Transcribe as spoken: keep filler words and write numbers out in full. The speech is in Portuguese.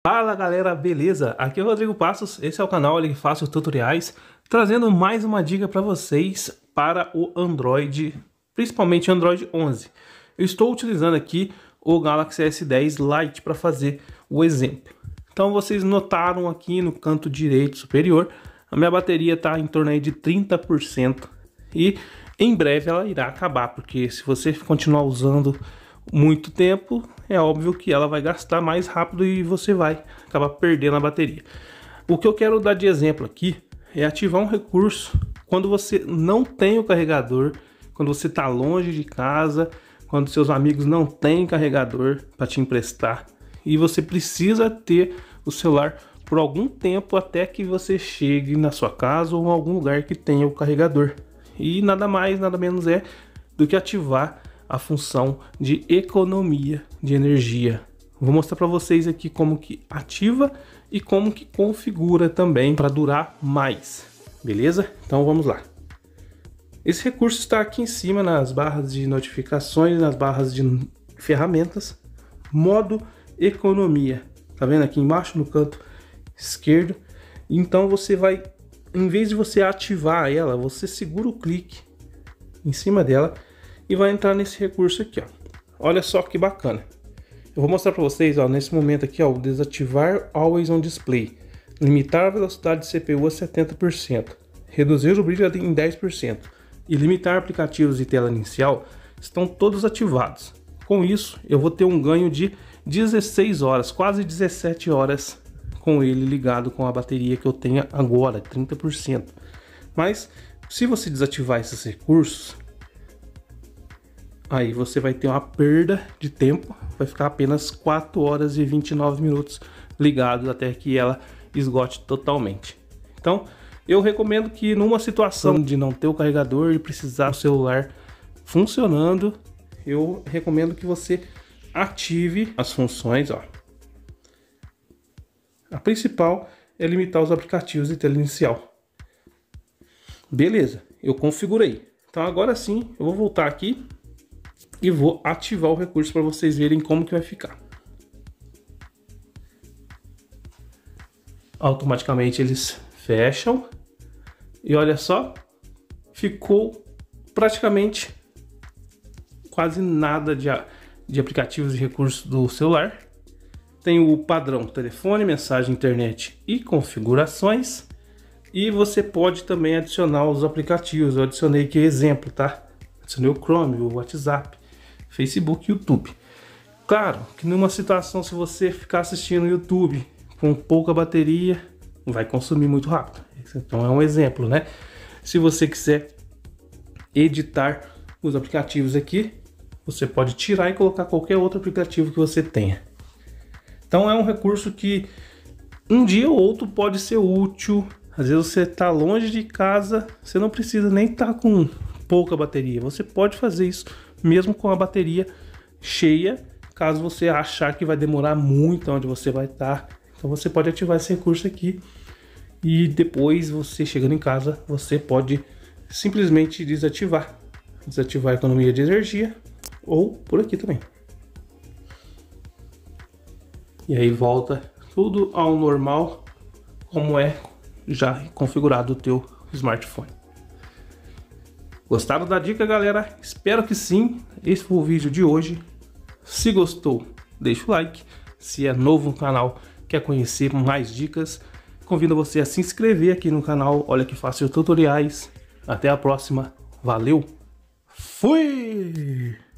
Fala galera, beleza? Aqui é o Rodrigo Passos, esse é o canal onde faço tutoriais, trazendo mais uma dica para vocês para o Android, principalmente Android onze. Eu estou utilizando aqui o Galaxy S dez Lite para fazer o exemplo. Então vocês notaram aqui no canto direito superior, a minha bateria está em torno aí de trinta por cento e em breve ela irá acabar, porque se você continuar usando muito tempo, é óbvio que ela vai gastar mais rápido e você vai acabar perdendo a bateria. O que eu quero dar de exemplo aqui é ativar um recurso quando você não tem o carregador, quando você está longe de casa, quando seus amigos não têm carregador para te emprestar e você precisa ter o celular por algum tempo até que você chegue na sua casa ou em algum lugar que tenha o carregador. E nada mais, nada menos é do que ativar a função de economia de energia. Vou mostrar para vocês aqui como que ativa e como que configura também para durar mais, beleza? Então vamos lá. Esse recurso está aqui em cima nas barras de notificações, nas barras de ferramentas, modo economia. Tá vendo aqui embaixo no canto esquerdo? Então você vai, em vez de você ativar ela, você segura o clique em cima dela e vai entrar nesse recurso aqui, ó. Olha só que bacana. Eu vou mostrar para vocês, ó, nesse momento aqui, ó, desativar Always on Display, limitar a velocidade de C P U a setenta por cento, reduzir o brilho em dez por cento e limitar aplicativos de tela inicial estão todos ativados. Com isso, eu vou ter um ganho de dezesseis horas, quase dezessete horas com ele ligado com a bateria que eu tenho agora, trinta por cento. Mas se você desativar esses recursos, aí você vai ter uma perda de tempo, vai ficar apenas quatro horas e vinte e nove minutos ligado até que ela esgote totalmente. Então, eu recomendo que numa situação de não ter o carregador e precisar do celular funcionando, eu recomendo que você ative as funções, ó. A principal é limitar os aplicativos de tela inicial. Beleza, eu configurei. Então agora sim, eu vou voltar aqui e vou ativar o recurso para vocês verem como que vai ficar. Automaticamente eles fecham e olha só, ficou praticamente quase nada de, de aplicativos e recursos do celular. Tem o padrão telefone, mensagem, internet e configurações, e você pode também adicionar os aplicativos. Eu adicionei aqui exemplo, tá? Adicionei o Chrome, o WhatsApp, Facebook e YouTube. Claro que numa situação, se você ficar assistindo YouTube com pouca bateria, vai consumir muito rápido. Então é um exemplo, né? Se você quiser editar os aplicativos aqui, você pode tirar e colocar qualquer outro aplicativo que você tenha. Então é um recurso que um dia ou outro pode ser útil. Às vezes você está longe de casa, você não precisa nem estar com pouca bateria. Você pode fazer isso mesmo com a bateria cheia, caso você achar que vai demorar muito onde você vai estar. Então você pode ativar esse recurso aqui e depois, você chegando em casa, você pode simplesmente desativar. Desativar a economia de energia ou por aqui também. E aí volta tudo ao normal, como é já configurado o teu smartphone. Gostaram da dica, galera? Espero que sim. Esse foi o vídeo de hoje. Se gostou, deixa o like. Se é novo no canal, quer conhecer mais dicas, convido você a se inscrever aqui no canal. Olha que fácil tutoriais. Até a próxima. Valeu. Fui!